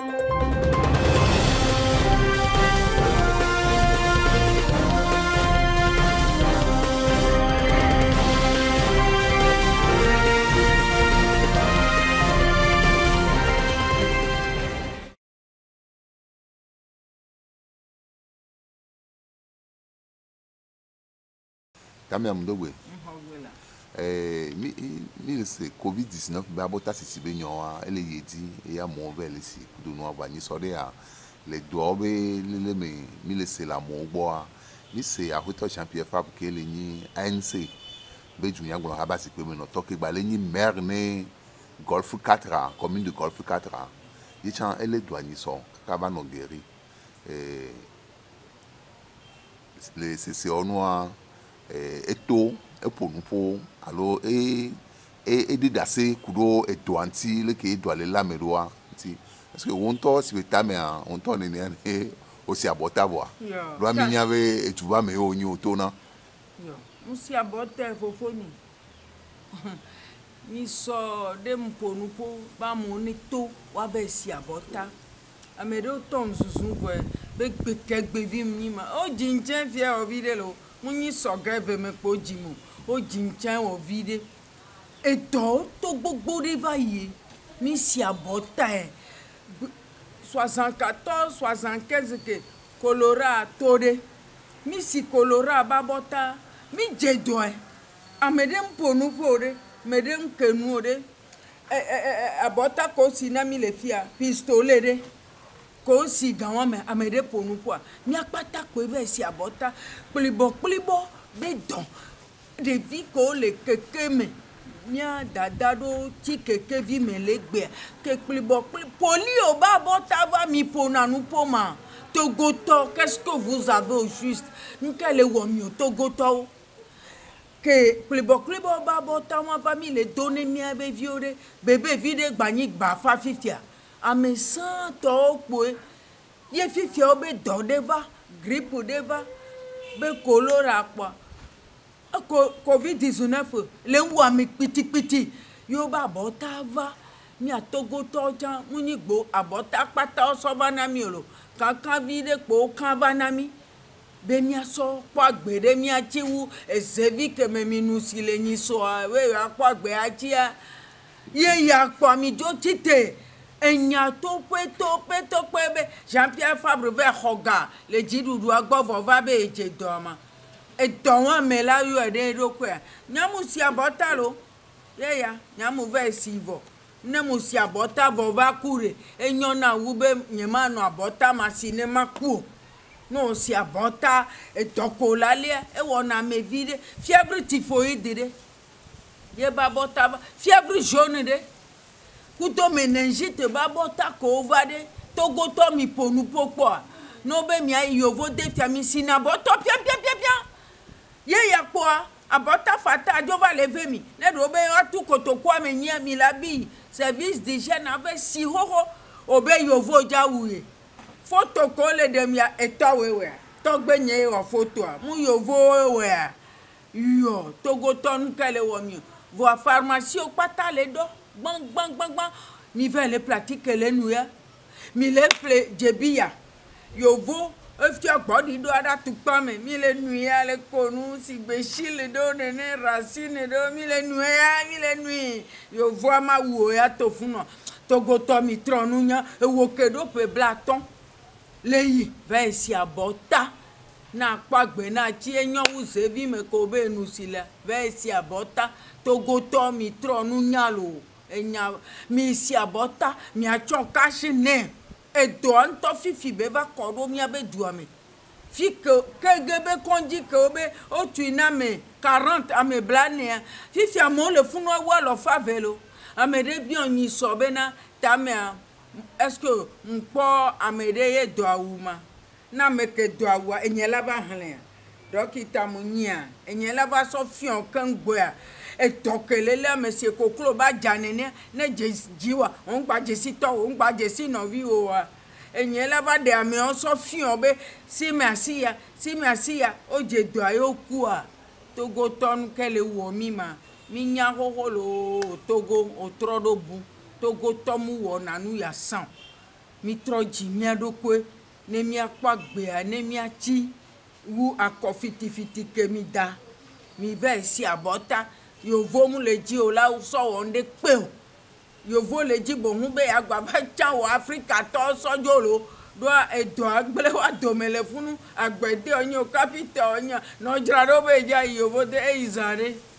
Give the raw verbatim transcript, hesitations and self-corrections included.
Kami amdogwe eh mi mi se covid dix-neuf ba bota sisi be nyon a ele yedi e ya mo be le si kudu no aba ni so de a le do be le me mi le se la mo gbo a mi se a hoto champion fa ke le ni A N C be junya gbo ha ba si pe me no to ke gba le ni maire ne golf quatre a commune de golf quatre a yi chan ele do ani so ka ba no geri eh le c'est c'est ono eto eponupo alo e e didase kudo eto anti le ke do ale lameroa nti parce que wonto si betame a wonto ne ne o si abota boa do aminya be etuba me onyi oto na yo musi abota fofoni ni so de mponupo ba mo ni to wa be si abota amedo tom susun ko be kegbe bi mi ma o jinje fi o bi de lo Muni sogeve me po jimu o jinchan o vide e to to gbogbo de vaye mi si abota e soixante-quatorze soixante-quinze ke kolora tode mi si kolora babota mi jedo e amedem ponu pore medem kenu de e abota ko si na mi le fia pistole de ko si gawan me amede ponu po mi apata ko be si abota plibo plibo be don de vi ko le keke me mia dada do ti keke vi me le gbe ke plibo poli o ba bota va mi pona nu poma togoto qu'est-ce que vous avez au juste nkele wo mi o togoto ke plibo plibo ba bota wa famille le donner mi be viore bébé vide gbani gba fa fifia ame san to po ye fifi obe do deva grippe deva be kolora pa covid dix-neuf le wu ami piti piti yo ba bota va mi atogo to jan muni gbo abota pata so bana mi oro kankan vide po kan bana mi be mi aso po agbere mi achiwu ezevi ke me minu sile ni so we apo agbe achia ye ya po mi jo tite enya to pe to pe to pe be Jean-Pierre Fabre ve hoga le jidudu agbovo va be eje doma e don me la yo e do ko nyamu si abota lo ye ya nyamu ve sivo nemu si abota vo va kure enyo na wube nyema no abota masine maku no si abota e toko lale e wona me vide fièvre typhoïde de ye ba bota fièvre jaune de kuto meningite ba bota ko vade togo to mi ponu popo no be mi ayovo de fiami sina boto pia pia pia pia ye ya po abota fata jova leve mi ne do be atu kotoko amenyi mi labi service d'hygiène avec si hoho obe yovo jawuye photo ko le de mi eto wewe to gbenye o photo mu yovo we yo togo to nkele wo mi vo pharmacie o pata le do bang bang bang bang mi va les pratiquer les nuya mi les ple jebia yovo efti agbodi do ada tupa me mi le nuya le konu si bechile do nene racine do mi le nuya mi le nui yovo ama wo ya tofuno togo to mi tronunya e wo kedo pe blaton leyi va si abota na pagbe na ti enyan uze vi me ko be nu sile va si abota togo to mi tronunya lo enya mi si abota mi achon kashi ne e do anto fifi be ba kodo mi abe duame fi ke kegebe konji ke obe o tuina me quarante ame blane fifi amo le funu wa lo fa velo amede bi oni so be na tame est-ce que mpo amede ye do awuma na me ke do awa enyela ba hlen dokita munyia enyela ba so fion kan gboya e tokele le monsieur koklo ba janene ne jiwa on gba jesi to on gba jesi no vi o wa enye la ba de ame on so fion be si me asia si me asia o je do ayo ku a togo ton kele wo mi ma mi nya hoholo togo o trodo bu togo tomu wo nanu ya san mitrɔ dzi mia ɖokui ne miakpɔ agbea ne miatsi wu akɔ fitifiti ke mi da mi va si abɔta yovo mu le dzi o la sɔ wɔn ɖe kpe o yovo le dzi boŋu be agba va tsa wɔ afrika tɔ sɔdzolo do edɔ agble wa dome le funu agbede onye kapita onye nɔdzra ɖo be dza yovo de eyi zã ɖe.